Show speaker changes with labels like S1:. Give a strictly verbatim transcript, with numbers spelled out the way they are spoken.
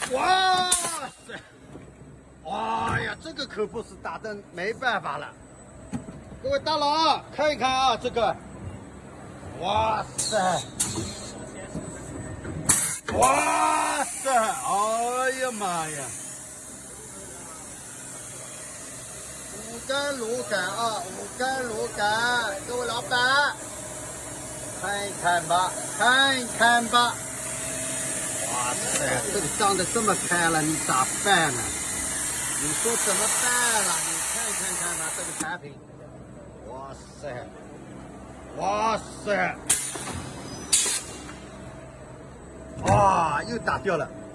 S1: 哇塞！哎呀，这个可不是打的没办法了。各位大佬啊，看一看啊，这个，哇塞！哇塞！哎呀妈呀！五根炉杆啊，五根炉杆，各位老板，看一看吧，看一看吧。哇塞，这个胀得这么开了，你咋办呢？你说怎么办了？你看看看吧，这个产品，哇塞，哇塞，哇，又打掉了。